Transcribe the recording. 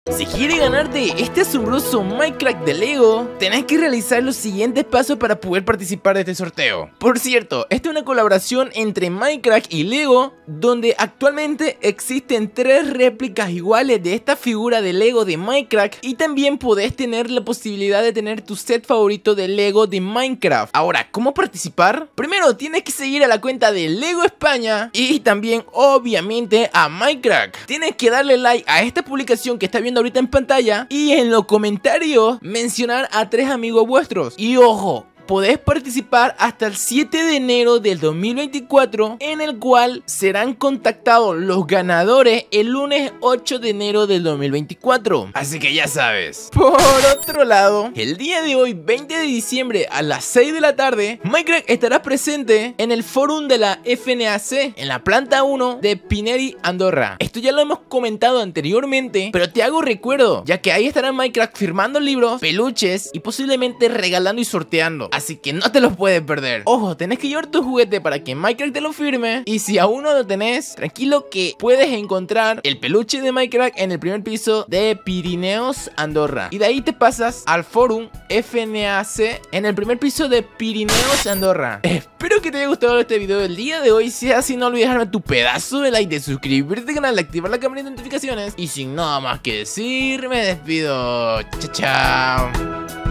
Si quieres ganarte este asombroso Minecraft de Lego, tenés que realizar los siguientes pasos para poder participar de este sorteo. Por cierto, esta es una colaboración entre Minecraft y Lego, donde actualmente existen 3 réplicas iguales de esta figura de Lego de Minecraft, y también podés tener la posibilidad de tener tu set favorito de Lego de Minecraft. Ahora, ¿cómo participar? Primero tienes que seguir a la cuenta de Lego España y también obviamente a Minecraft. Tienes que darle like a esta publicación que está viendo ahorita en pantalla y en los comentarios mencionar a 3 amigos vuestros. Y ojo, podés participar hasta el 7 de enero del 2024, en el cual serán contactados los ganadores el lunes 8 de enero del 2024. Así que ya sabes. Por otro lado, el día de hoy, 20 de diciembre a las 6 de la tarde, Minecraft estará presente en el forum de la FNAC, en la planta 1 de Pineri, Andorra. Esto ya lo hemos comentado anteriormente, pero te hago recuerdo, ya que ahí estará Minecraft firmando libros, peluches y posiblemente regalando y sorteando. Así que no te los puedes perder. Ojo, tenés que llevar tu juguete para que Minecraft te lo firme. Y si aún no lo tenés, tranquilo que puedes encontrar el peluche de Minecraft en el primer piso de Pirineos, Andorra. Y de ahí te pasas al forum FNAC en el primer piso de Pirineos, Andorra. Espero que te haya gustado este video del día de hoy. Si es así, no olvides dejarme tu pedazo de like, de suscribirte al canal, de activar la campanita de notificaciones. Y sin nada más que decir, me despido. Chao, chao.